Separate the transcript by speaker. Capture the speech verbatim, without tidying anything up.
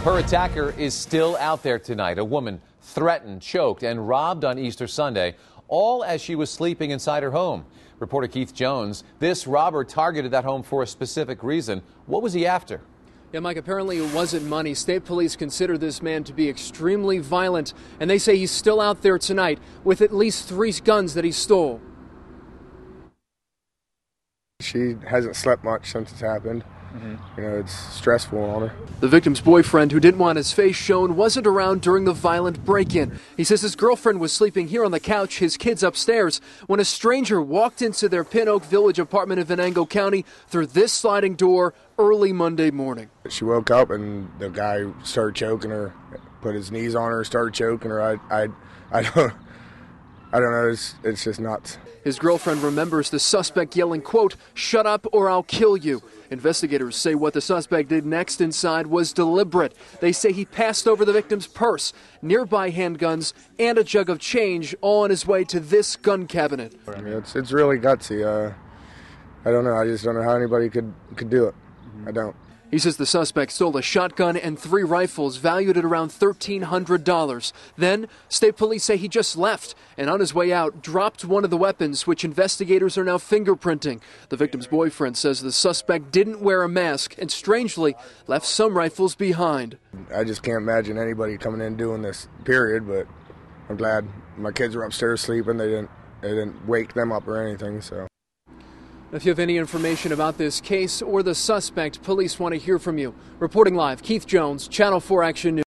Speaker 1: Her attacker is still out there tonight. A woman threatened, choked, and robbed on Easter Sunday, all as she was sleeping inside her home. Reporter Keith Jones, this robber targeted that home for a specific reason. What was he after?
Speaker 2: Yeah, Mike, apparently it wasn't money. State police consider this man to be extremely violent, and they say he's still out there tonight with at least three guns that he stole.
Speaker 3: She hasn't slept much since it's happened. Mm-hmm. You know, it's stressful on her.
Speaker 2: The victim's boyfriend, who didn't want his face shown, wasn't around during the violent break-in. He says his girlfriend was sleeping here on the couch, his kids upstairs, when a stranger walked into their Pinoak Village apartment in Vanengo County through this sliding door early Monday morning.
Speaker 3: She woke up and the guy started choking her, put his knees on her, started choking her. I, I, I don't, I don't know. It's, it's just nuts.
Speaker 2: His girlfriend remembers the suspect yelling, quote, "Shut up or I'll kill you." Investigators say what the suspect did next inside was deliberate. They say he passed over the victim's purse, nearby handguns, and a jug of change, all on his way to this gun cabinet.
Speaker 3: I mean, it's, it's really gutsy. Uh, I don't know. I just don't know how anybody could, could do it. I don't.
Speaker 2: He says the suspect stole a shotgun and three rifles valued at around thirteen hundred dollars. Then, state police say he just left and on his way out dropped one of the weapons, which investigators are now fingerprinting. The victim's boyfriend says the suspect didn't wear a mask and, strangely, left some rifles behind.
Speaker 3: I just can't imagine anybody coming in doing this, period, but I'm glad my kids were upstairs sleeping. They didn't, they didn't wake them up or anything, so.
Speaker 2: If you have any information about this case or the suspect, police want to hear from you. Reporting live, Keith Jones, Channel four Action News.